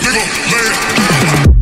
gon' lay it down.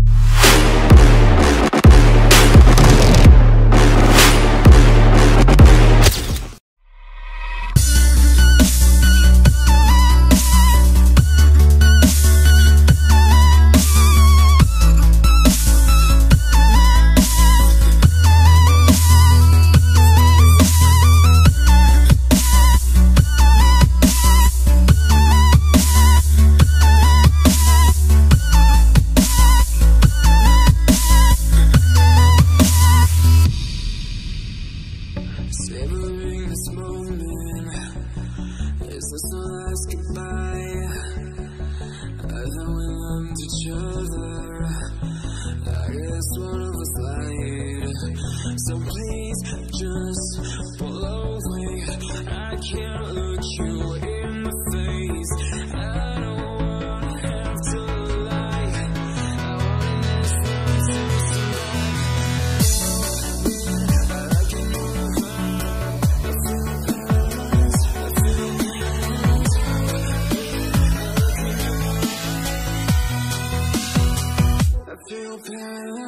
Savoring this moment, is this the last goodbye? Either we loved each other, I guess one of us lied. So please just pull away, I can't look you in the face. I don't wanna have to lie, I wanna miss them to survive. I feel pain.